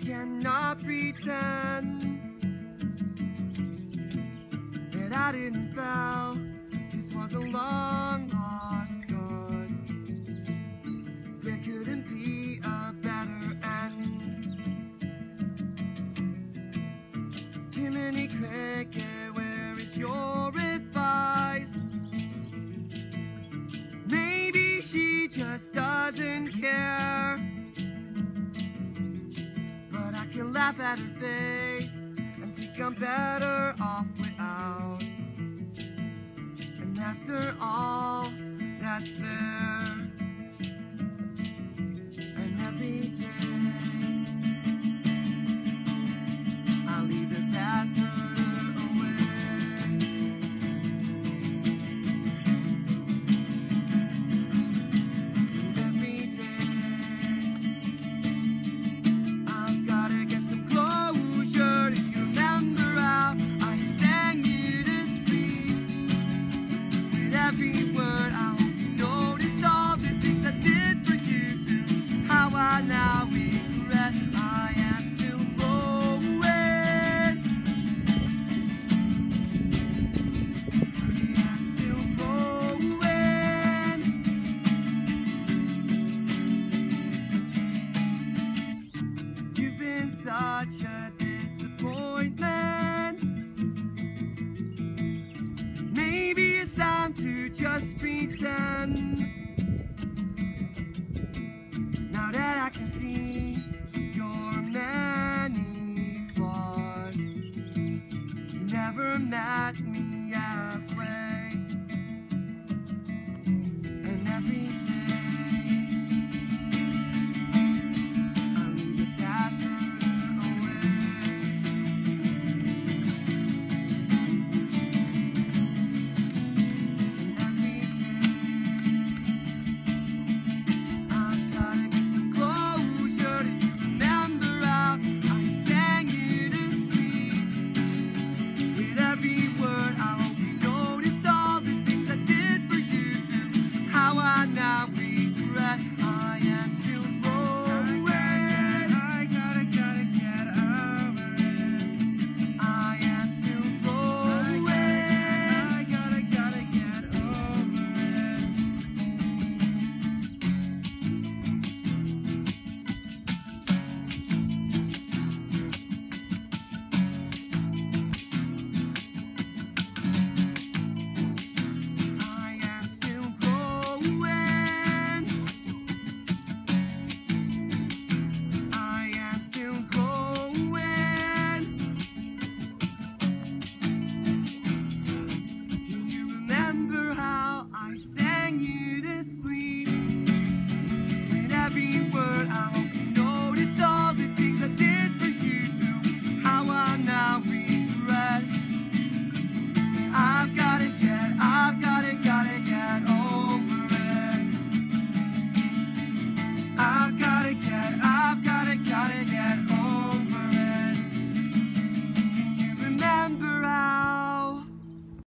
cannot pretend that I didn't fail. This was a long lost cause. There couldn't be a better end. Jiminy Cricket, where is your advice? Maybe she just doesn't care, but I can laugh at her face and think I'm better off without. And after all that's there, and every day I leave the past away. And every day I've gotta get some closure. If you remember how I sang you to sleep, with every word I hope you noticed all the things I did for you. How I now regret I am still going. I am still going. You've been such a disappointment. Maybe it's time to just pretend. Now that I can see your many flaws, you never met me halfway.